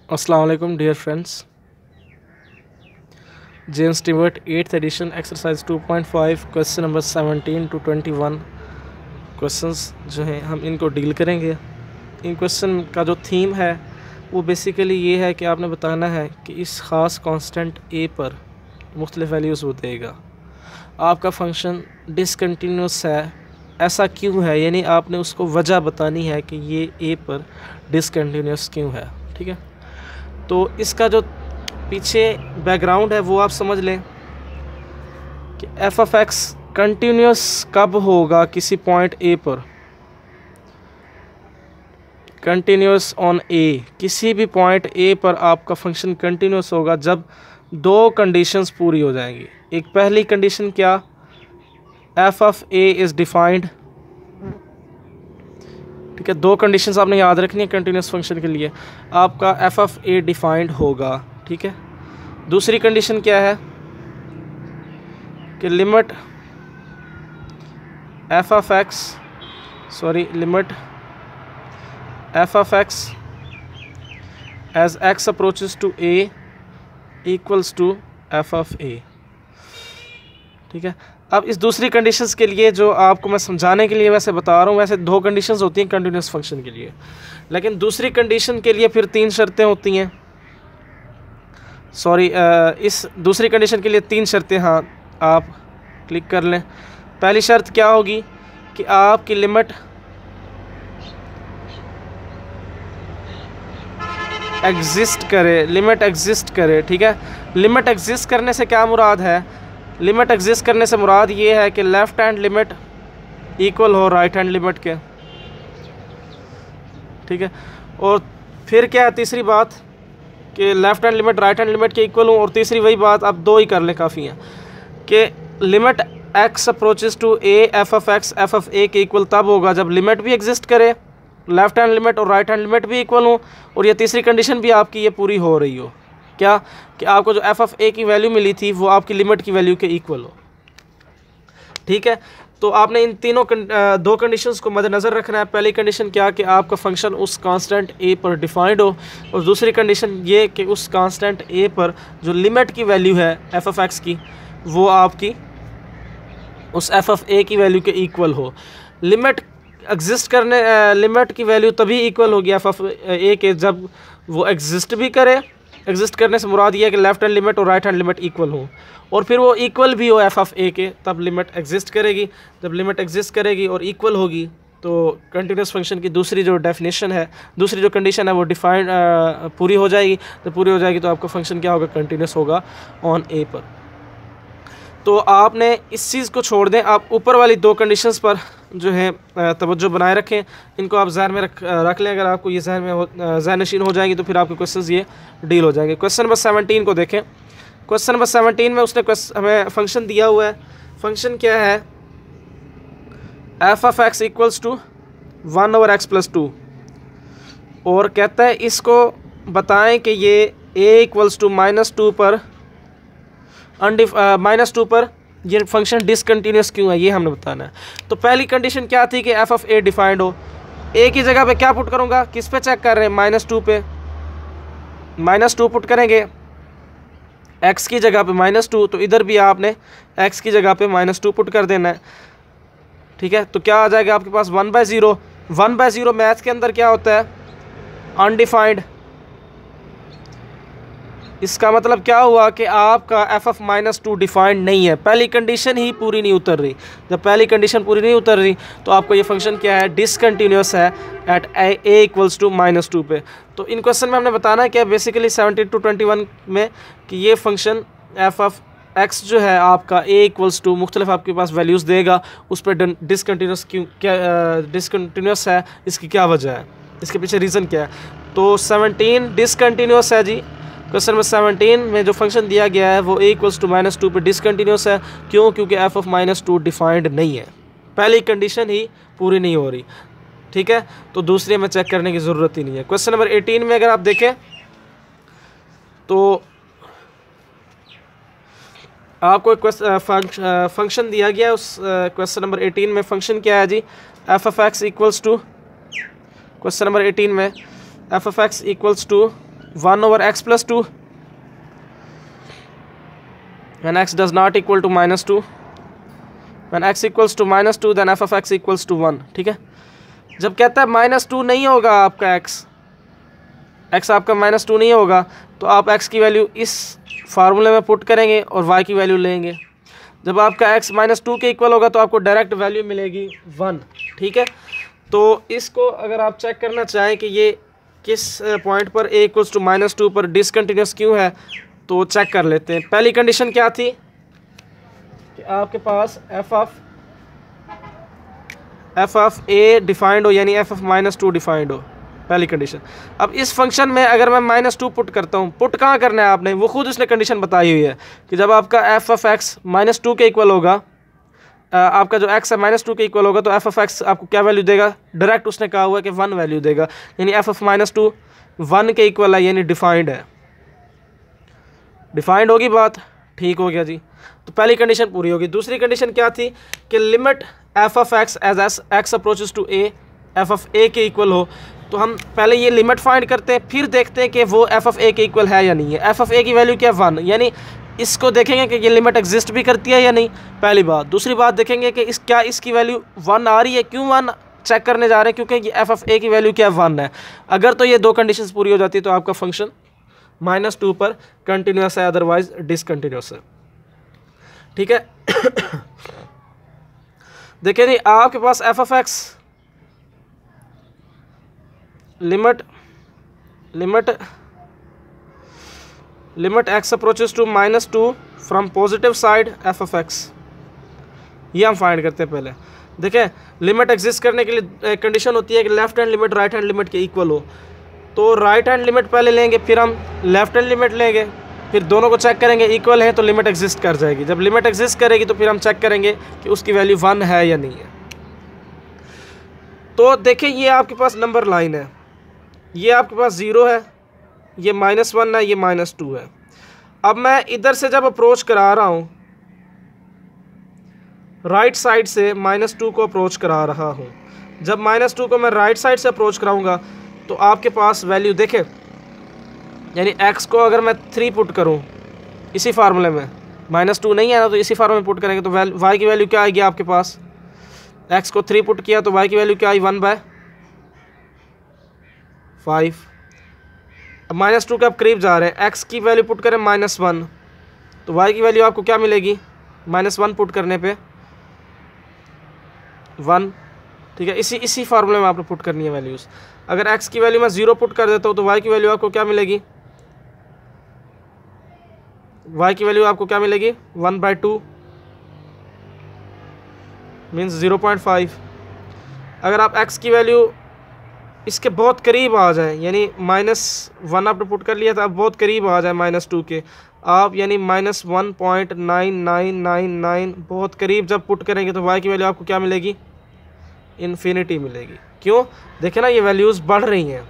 अस्सलाम वालेकुम dear friends. James Stewart 8th edition exercise 2.5 question number 17 to 21 questions जो हैं हम इनको डील करेंगे। इन क्वेश्चन का जो थीम है वो बेसिकली ये है कि आपने बताना है कि इस ख़ास कांस्टेंट ए पर मुख्तलिफ वैल्यूज़ वो देगा। आपका फंक्शन डिसकंटिन्यूस है, ऐसा क्यों है, यानी आपने उसको वजह बतानी है कि ये ए पर डिसकंटिन्यूस क्यों है। ठीक है, तो इसका जो पीछे बैकग्राउंड है वो आप समझ लें कि एफ ऑफ एक्स कंटिन्यूस कब होगा किसी पॉइंट ए पर। कंटिन्यूस ऑन ए, किसी भी पॉइंट ए पर आपका फंक्शन कंटिन्यूस होगा जब दो कंडीशंस पूरी हो जाएंगी। एक पहली कंडीशन क्या, f of a is defined. ठीक है, दो कंडीशंस आपने याद रखनी है कंटिन्यूस फंक्शन के लिए। आपका एफ ऑफ ए डिफाइंड होगा। ठीक है, दूसरी कंडीशन क्या है कि limit f of x as x approaches to a equals to f of a. ठीक है, अब इस दूसरी कंडीशंस के लिए जो आपको मैं समझाने के लिए वैसे बता रहा हूँ, वैसे दो कंडीशंस होती हैं कंटिन्यूस फंक्शन के लिए, लेकिन दूसरी कंडीशन के लिए फिर तीन शर्तें होती हैं। इस दूसरी कंडीशन के लिए तीन शर्तें, हाँ आप क्लिक कर लें। पहली शर्त क्या होगी कि आपकी लिमिट एग्जिस्ट करे। ठीक है, लिमिट एग्जिस्ट करने से क्या मुराद है, लिमिट एग्जिस्ट करने से मुराद ये है कि लेफ़्ट हैंड लिमिट इक्वल हो राइट हैंड लिमिट के। ठीक है, और फिर क्या है तीसरी बात कि left hand limit right hand limit के इक्वल हो, और तीसरी वही बात, आप दो ही कर लें काफ़ी हैं, कि limit x approaches to a f of x f of a के इक्वल तब होगा जब लिमिट भी एग्जिस्ट करे, लेफ़्ट हैंड लिमिट और राइट हैंड लिमिट भी इक्वल हो, और ये तीसरी कंडीशन भी आपकी ये पूरी हो रही हो। क्या कि आपको जो एफ ऑफ ए की वैल्यू मिली थी वो आपकी लिमिट की वैल्यू के इक्वल हो। ठीक है, तो आपने इन तीनों दो कंडीशंस को मद्देनज़र रखना है। पहली कंडीशन क्या कि आपका फंक्शन उस कांस्टेंट ए पर डिफाइंड हो, और दूसरी कंडीशन ये कि उस कांस्टेंट ए पर जो लिमिट की वैल्यू है एफ ऑफ एक्स की वो आपकी उस एफ ऑफ ए की वैल्यू के इक्वल हो। लिमिट एग्जिस्ट करने लिमिट की वैल्यू तभी इक्वल होगी एफ ऑफ ए के जब वो एग्जिस्ट भी करे। एग्जिस्ट करने से मुराद ये है कि लेफ्ट हैंड लिमिट और राइट हैंड लिमिट इक्वल हो, और फिर वो इक्वल भी हो एफ ऑफ ए के, तब लिमिट एग्जिस्ट करेगी। जब लिमिट एग्जिस्ट करेगी और इक्वल होगी तो कंटिन्यूस फंक्शन की दूसरी जो डेफिनेशन है, दूसरी जो कंडीशन है वो डिफाइंड पूरी हो जाएगी। जब पूरी हो जाएगी तो आपका फंक्शन क्या होगा, कंटिन्यूस होगा ऑन ए पर। तो आपने इस चीज़ को छोड़ दें, आप ऊपर वाली दो कंडीशंस पर जो है तवज्जो बनाए रखें, इनको आप जहन में रख लें। अगर आपको ये जहन नशीन हो जाएंगी तो फिर आपके क्वेश्चंस ये डील हो जाएंगे। क्वेश्चन नंबर 17 को देखें। क्वेश्चन नंबर 17 में उसने हमें फंक्शन दिया हुआ है। फंक्शन क्या है, f of x equals to 1 over x plus 2, और कहता है इसको बताएं कि ये ए इक्वल्स टू -2 पर -2 पर ये फंक्शन डिसकंटिन्यूस क्यों है, ये हमने बताना है। तो पहली कंडीशन क्या थी कि एफ ऑफ ए डिफाइंड हो। ए की जगह पे क्या पुट करूँगा, किस पे चेक कर रहे हैं, -2 पे, -2 पुट करेंगे। एक्स की जगह पे -2, तो इधर भी आपने एक्स की जगह पे -2 पुट कर देना है। ठीक है, तो क्या आ जाएगा आपके पास 1/0। 1/0 मैथ के अंदर क्या होता है, अनडिफाइंड। इसका मतलब क्या हुआ कि आपका एफ ऑफ -2 डिफाइंड नहीं है, पहली कंडीशन ही पूरी नहीं उतर रही। जब पहली कंडीशन पूरी नहीं उतर रही तो आपको ये फंक्शन क्या है, डिसकंटिन्यूस है एट ए इक्वल्स टू -2 पे। तो इन क्वेश्चन में हमने बताना है क्या बेसिकली 17 to 21 में कि ये फंक्शन एफ ऑफ एक्स जो है आपका ए इक्वल्स टू मुख्तलिफ आपके पास वैल्यूज़ देगा, उस पर डिसकंटिन्यूस क्यों, क्या डिसकंटिन्यूस है, इसकी क्या वजह है, इसके पीछे रीज़न क्या है। तो 17 डिसकंटिन्यूस है जी। क्वेश्चन नंबर 17 में जो फंक्शन दिया गया है वो a इक्वल्स टू -2 पे डिसकंटिन्यूस है। क्यों, क्योंकि f ऑफ -2 डिफाइंड नहीं है, पहली कंडीशन ही पूरी नहीं हो रही। ठीक है, तो दूसरी में चेक करने की ज़रूरत ही नहीं है। क्वेश्चन नंबर 18 में अगर आप देखें तो आपको एक फंक्शन दिया गया है। उस क्वेश्चन नंबर 18 में फंक्शन क्या है जी, f of x equals to, question number 18 में f of x equals to 1 over x plus 2 when x does not equal to -2, when x equals to -2 then f of x equals to 1। ठीक है, जब कहता है -2 नहीं होगा आपका x आपका -2 नहीं होगा तो आप x की वैल्यू इस फार्मूले में पुट करेंगे और y की वैल्यू लेंगे। जब आपका x -2 के इक्वल होगा तो आपको डायरेक्ट वैल्यू मिलेगी 1। ठीक है, तो इसको अगर आप चेक करना चाहें कि ये किस पॉइंट पर a इक्वल्स टू -2 पर डिसकंटिन्यूस क्यों है तो चेक कर लेते हैं। पहली कंडीशन क्या थी कि आपके पास f ऑफ a डिफाइंड हो, यानी f ऑफ -2 डिफाइंड हो, पहली कंडीशन। अब इस फंक्शन में अगर मैं -2 पुट करता हूँ, पुट कहाँ करना है आपने, वो खुद उसने कंडीशन बताई हुई है कि जब आपका f ऑफ x -2 के इक्वल होगा, आपका जो x है -2 के इक्वल होगा तो f ऑफ x आपको क्या वैल्यू देगा, डायरेक्ट उसने कहा हुआ है कि 1 वैल्यू देगा, यानी f ऑफ -2 1 के इक्वल है, यानी डिफाइंड है। डिफाइंड होगी बात, ठीक हो गया जी। तो पहली कंडीशन पूरी होगी। दूसरी कंडीशन क्या थी कि limit f of x as x approaches to a f of a के इक्वल हो। तो हम पहले ये लिमिट फाइंड करते हैं, फिर देखते हैं कि वो f ऑफ a के इक्वल है या नहीं है। f ऑफ a की वैल्यू क्या है 1, यानी इसको देखेंगे कि ये लिमिट एग्जिस्ट भी करती है या नहीं, पहली बात। दूसरी बात देखेंगे कि क्या इसकी वैल्यू 1 आ रही है, क्यों 1 चेक करने जा रहे हैं, क्योंकि ये f ऑफ a की वैल्यू क्या 1 है। अगर तो ये दो कंडीशंस पूरी हो जाती है तो आपका फंक्शन -2 पर कंटिन्यूस है, अदरवाइज डिसकंटिन्यूस है। ठीक है देखिए जी, आपके पास f of x limit x approaches to -2 from positive side f of x, ये हम फाइंड करते हैं। पहले देखें, लिमिट एग्जिस्ट करने के लिए कंडीशन होती है कि left hand limit right hand limit के इक्वल हो। तो राइट हैंड लिमिट पहले लेंगे, फिर हम लेफ्ट हैंड लिमिट लेंगे, फिर दोनों को चेक करेंगे, इक्वल है तो लिमिट एग्जिस्ट कर जाएगी। जब लिमिट एग्जिस्ट करेगी तो फिर हम चेक करेंगे कि उसकी वैल्यू 1 है या नहीं है। तो देखिए, ये आपके पास नंबर लाइन है, ये आपके पास 0 है, ये -1 है, ये -2 है। अब मैं इधर से जब अप्रोच करा रहा हूँ, राइट साइड से -2 को अप्रोच करा रहा हूँ, जब -2 को मैं राइट साइड से अप्रोच कराऊंगा तो आपके पास वैल्यू देखें, यानी x को अगर मैं 3 पुट करूँ इसी फार्मूले में, -2 नहीं है ना, तो इसी फार्मूले में पुट करेंगे तो y की वैल्यू क्या आएगी आपके पास, x को 3 पुट किया तो y की वैल्यू क्या आई 1/5। अब -2 के आप करीब जा रहे हैं, x की वैल्यू पुट करें -1 तो y की वैल्यू आपको क्या मिलेगी, -1 पुट करने पे 1। ठीक है, इसी फार्मूले में आपने पुट करनी है वैल्यूज़। अगर x की वैल्यू मैं 0 पुट कर देता हूँ तो y की वैल्यू आपको क्या मिलेगी, y की वैल्यू आपको क्या मिलेगी 1/2 मीन्स 0.5। अगर आप x की वैल्यू इसके बहुत करीब आ जाए, यानी -1 आपने पुट कर लिया था, अब बहुत करीब आ जाए -2 के आप, यानी -1.9999 बहुत करीब जब पुट करेंगे तो y की वैल्यू आपको क्या मिलेगी, इन्फिनिटी मिलेगी। क्यों, देखें ना, ये वैल्यूज़ बढ़ रही हैं।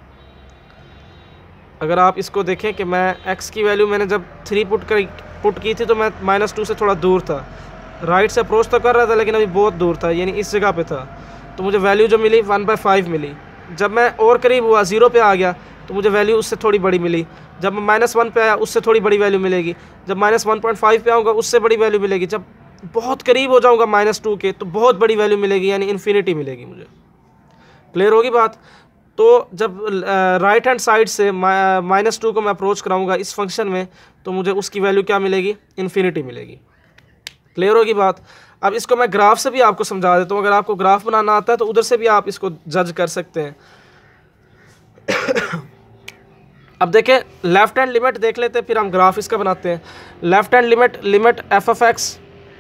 अगर आप इसको देखें कि मैं x की वैल्यू मैंने जब 3 पुट की थी तो मैं -2 से थोड़ा दूर था, राइट से अप्रोच तो कर रहा था लेकिन अभी बहुत दूर था, यानी इस जगह पे था, तो मुझे वैल्यू जो मिली 1/5 मिली। जब मैं और करीब हुआ 0 पे आ गया तो मुझे वैल्यू उससे थोड़ी बड़ी मिली। जब मैं -1 पे आया उससे थोड़ी बड़ी वैल्यू मिलेगी। जब -1.5 पे आऊँगा उससे बड़ी वैल्यू मिलेगी। जब बहुत करीब हो जाऊँगा -2 के तो बहुत बड़ी वैल्यू मिलेगी, यानी इन्फिनिटी मिलेगी मुझे। क्लियर होगी बात। तो जब राइट हैंड साइड से -2 को मैं अप्रोच कराऊंगा इस फंक्शन में तो मुझे उसकी वैल्यू क्या मिलेगी, इन्फिनिटी मिलेगी। क्लियर होगी बात। अब इसको मैं ग्राफ से भी आपको समझा देता हूँ। अगर आपको ग्राफ बनाना आता है तो उधर से भी आप इसको जज कर सकते हैं। अब देखें, लेफ्ट हैंड लिमिट देख लेते हैं, फिर हम ग्राफ इसका बनाते हैं। Left hand limit f of x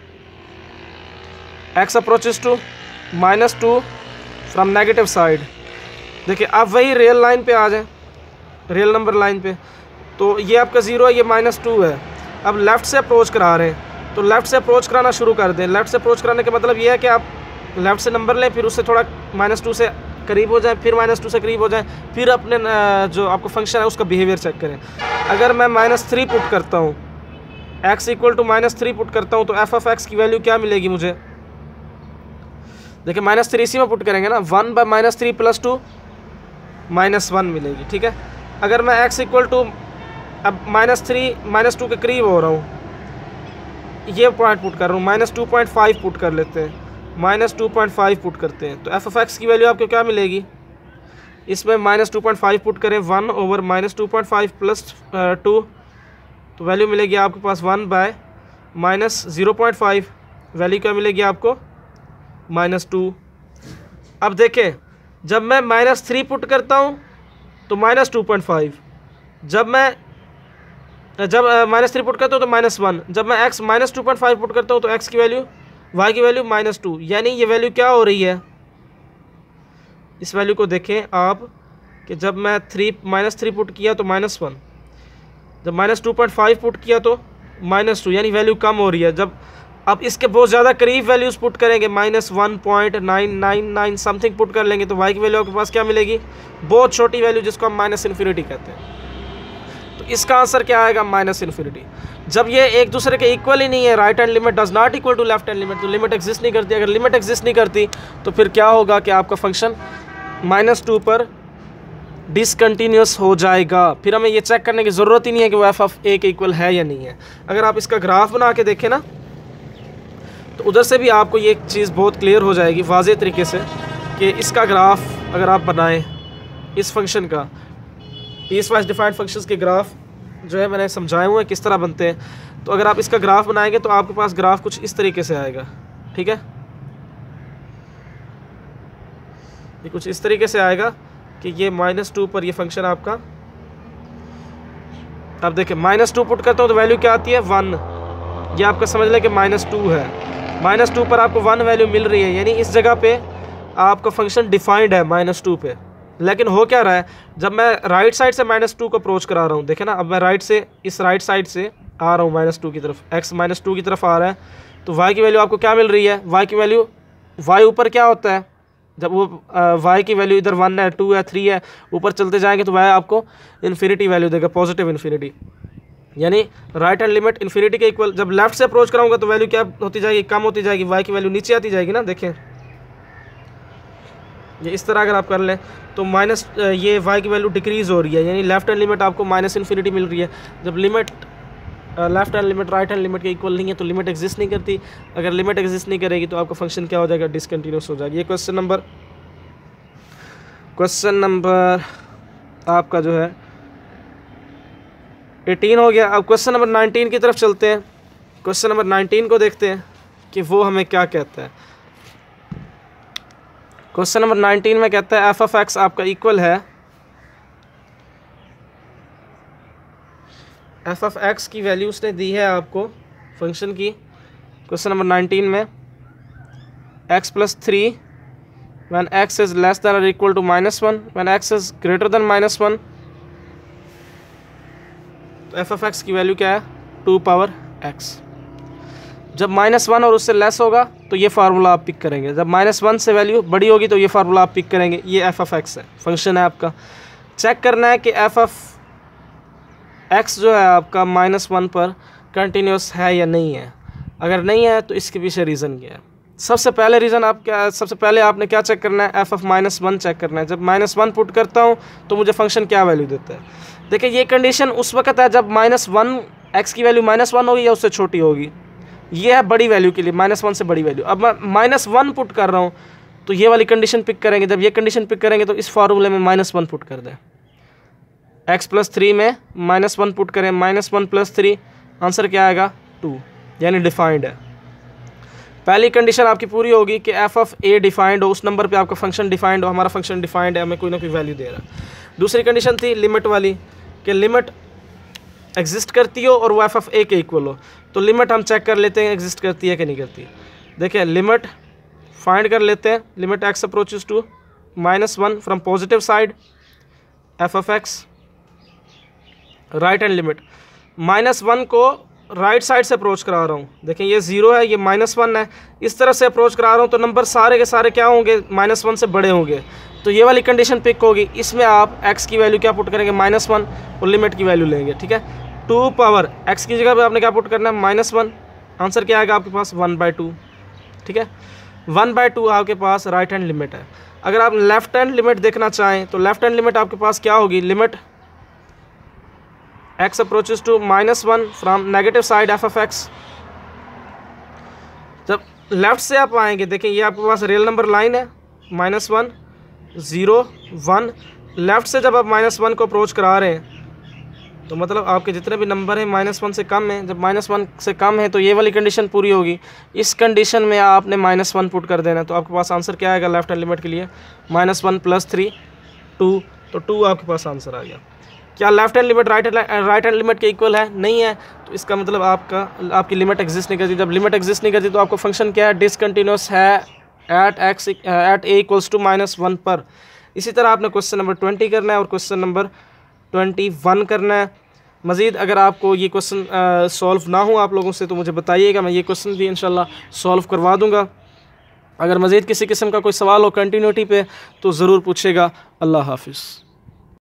approaches to -2 from negative side. देखिए, आप वही रियल लाइन पे आ जाएं, रियल नंबर लाइन पे, तो ये आपका 0 है, ये -2 है। अब लेफ़्ट से अप्रोच करा रहे हैं तो लेफ़्ट से अप्रोच कराना शुरू कर दें। लेफ़्ट से अप्रोच कराने का मतलब ये है कि आप लेफ़्ट से नंबर लें, फिर उससे थोड़ा -2 से करीब हो जाए, फिर -2 से करीब हो जाए, फिर अपने जो आपको फंक्शन है उसका बिहेवियर चेक करें। अगर मैं -3 पुट करता हूँ, x इक्वल टू -3 पुट करता हूँ तो f ऑफ x की वैल्यू क्या मिलेगी मुझे। देखिए, -3 इसी में पुट करेंगे ना, 1/-3 + 2 -1 मिलेगी। ठीक है, अगर मैं x इक्वल टू अब -3 -2 के करीब हो रहा हूँ, ये पॉइंट पुट कर रहा हूँ, -2.5 पुट कर लेते हैं, -2.5 पुट करते हैं, तो f(x) की वैल्यू आपको क्या मिलेगी, इसमें -2.5 पुट करें 1 ओवर -2.5 प्लस 2, तो वैल्यू मिलेगी आपके पास 1/-0.5, वैल्यू क्या मिलेगी आपको -2। अब देखें जब मैं -3 पुट करता हूँ तो -2.5, जब -3 पुट करता हूँ तो -1, जब मैं x -2.5 पुट करता हूँ तो x की वैल्यू y की वैल्यू -2, यानी ये वैल्यू क्या हो रही है, इस वैल्यू को देखें आप कि जब मैं -3 पुट किया तो -1, जब -2.5 पुट किया तो -2, यानी वैल्यू कम हो रही है। जब अब इसके बहुत ज़्यादा करीब वैल्यूज़ पुट करेंगे, -1.999 समथिंग पुट कर लेंगे, तो y की वैल्यू आपके पास क्या मिलेगी, बहुत छोटी वैल्यू जिसको हम -इन्फिनिटी कहते हैं। तो इसका आंसर क्या आएगा, -इन्फिनिटी। जब ये एक दूसरे के इक्वल ही नहीं है, right hand limit does not equal to left hand limit, तो लिमिट एग्जिस्ट नहीं करती। अगर लिमिट एग्जिस्ट नहीं करती तो फिर क्या होगा कि आपका फंक्शन -2 पर डिसकंटिन्यूस हो जाएगा। फिर हमें ये चेक करने की ज़रूरत ही नहीं है कि वो f(a) के इक्वल है या नहीं है। अगर आप इसका ग्राफ बना के देखें ना, तो उधर से भी आपको ये चीज़ बहुत क्लियर हो जाएगी वाज़ेह तरीके से कि इसका ग्राफ अगर आप बनाएं, इस फंक्शन का, पीस वाइज डिफाइंड फंक्शंस के ग्राफ जो है मैंने समझाए हुए हैं किस तरह बनते हैं, तो अगर आप इसका ग्राफ बनाएंगे तो आपके पास ग्राफ कुछ इस तरीके से आएगा, ठीक है, ये कुछ इस तरीके से आएगा कि ये -2 पर ये फंक्शन आपका, अब देखें -2 पुट करता हूँ तो वैल्यू क्या आती है 1, ये आपका समझ लें कि -2 है, -2 पर आपको 1 वैल्यू मिल रही है, यानी इस जगह पे आपका फंक्शन डिफाइंड है -2 पे। लेकिन हो क्या रहा है, जब मैं राइट साइड से -2 को अप्रोच करा रहा हूँ, देखें ना, अब मैं राइट साइड से आ रहा हूँ -2 की तरफ, x -2 की तरफ आ रहा है, तो y की वैल्यू आपको क्या मिल रही है, y की वैल्यू, y ऊपर क्या होता है, जब वो y की वैल्यू इधर 1 है 2 है 3 है, ऊपर चलते जाएंगे तो y आपको इन्फिनिटी वैल्यू देगा, पॉजिटिव इन्फिनिटी, यानी राइट हैंड लिमिट इन्फिनिटी के इक्वल। जब लेफ्ट से अप्रोच कराऊंगा तो वैल्यू क्या होती जाएगी, कम होती जाएगी, y की वैल्यू नीचे आती जाएगी ना, देखें ये इस तरह अगर आप कर लें तो ये y की वैल्यू डिक्रीज़ हो रही है, यानी लेफ्ट हैंड लिमिट आपको -इन्फिनिटी मिल रही है। जब limit left hand limit right hand limit के इक्वल नहीं है तो लिमिट एग्जिस्ट नहीं करती। अगर लिमिट एग्जिस्ट नहीं करेगी तो आपका फंक्शन क्या हो जाएगा, डिसकंटिन्यूस हो जाएगा। ये क्वेश्चन नंबर आपका जो है 18 हो गया। अब क्वेश्चन नंबर 19 की तरफ चलते हैं। क्वेश्चन नंबर 19 को देखते हैं कि वो हमें क्या कहता है। क्वेश्चन नंबर 19 में कहता है f(x) आपका इक्वल है, f(x) की वैल्यू उसने दी है आपको फंक्शन की। क्वेश्चन नंबर 19 में x + 3 when x is less than or equal to -1, when x is greater than -1, तो f(x) की वैल्यू क्या है 2^x। जब -1 और उससे लेस होगा तो ये फार्मूला आप पिक करेंगे, जब -1 से वैल्यू बड़ी होगी तो ये फार्मूला आप पिक करेंगे। ये f(x) है, फंक्शन है आपका। चेक करना है कि f(x) जो है आपका -1 पर कंटिन्यूस है या नहीं है। अगर नहीं है तो इसके पीछे रीज़न क्या है। सबसे पहले आपने क्या चेक करना है, f(-1) चेक करना है। जब -1 पुट करता हूँ तो मुझे फंक्शन क्या वैल्यू देता है। देखिए ये कंडीशन उस वक्त है जब -1 x की वैल्यू -1 होगी या उससे छोटी होगी। ये है बड़ी वैल्यू के लिए, -1 से बड़ी वैल्यू। अब मैं -1 पुट कर रहा हूँ तो ये वाली कंडीशन पिक करेंगे। जब ये कंडीशन पिक करेंगे तो इस फार्मूले में -1 पुट कर दें। x + 3 में -1 पुट करें, -1 + 3 आंसर क्या आएगा 2, यानी डिफाइंड है। पहली कंडीशन आपकी पूरी होगी कि f(a) डिफाइंड हो, उस नंबर पे आपका फंक्शन डिफाइंड हो, हमारा फंक्शन डिफाइंड है, हमें कोई ना कोई वैल्यू दे रहा है। दूसरी कंडीशन थी लिमिट वाली कि लिमिट एग्जिस्ट करती हो और वो f(a) के इक्वल हो। तो लिमिट हम चेक कर लेते हैं एग्जिस्ट करती है कि नहीं करती। देखिए लिमिट फाइंड कर लेते हैं। Limit x approaches to -1 from positive side f(x), right hand limit -1 को राइट साइड से अप्रोच करा रहा हूँ। देखें ये 0 है, ये -1 है, इस तरह से अप्रोच करा रहा हूँ तो नंबर सारे के सारे क्या होंगे, -1 से बड़े होंगे। तो ये वाली कंडीशन पिक होगी। इसमें आप x की वैल्यू क्या पुट करेंगे, -1, और लिमिट की वैल्यू लेंगे। ठीक है, 2^x की जगह पे आपने क्या पुट करना है, -1। आंसर क्या आएगा आपके पास 1/2। ठीक है, 1/2 आपके पास राइट हैंड लिमिट है। अगर आप लेफ्ट हैंड लिमिट देखना चाहें तो लेफ्ट हैंड लिमिट आपके पास क्या होगी, limit x approaches to -1 from negative side f of x. जब लेफ़्ट से आप आएंगे, देखें ये आपके पास रियल नंबर लाइन है, -1 0 1। लेफ़्ट से जब आप -1 को अप्रोच करा रहे हैं तो मतलब आपके जितने भी नंबर हैं -1 से कम है। जब -1 से कम है तो ये वाली कंडीशन पूरी होगी। इस कंडीशन में आपने -1 पुट कर देना है। तो आपके पास आंसर क्या आएगा लेफ्ट हैंड लिमिट के लिए? -1 + 3 2, तो 2 आपके पास आंसर आ गया। क्या left hand limit right hand limit के इक्वल है? नहीं है। तो इसका मतलब आपकी लिमिट एग्जिस्ट नहीं करती। जब लिमिट एग्जिस्ट नहीं करती तो आपका फंक्शन क्या है? डिसकंटिन्यूस है एट a = -1 पर। इसी तरह आपने क्वेश्चन नंबर 20 करना है और क्वेश्चन नंबर 21 करना है। मज़ीद अगर आपको ये क्वेश्चन सॉल्व ना हो आप लोगों से तो मुझे बताइएगा, मैं ये क्वेश्चन भी इंशाल्लाह सॉल्व करवा दूँगा। अगर मज़ीद किसी किस्म का कोई सवाल हो कंटिन्यूटी पे तो ज़रूर पूछेगा। अल्लाह हाफिज़।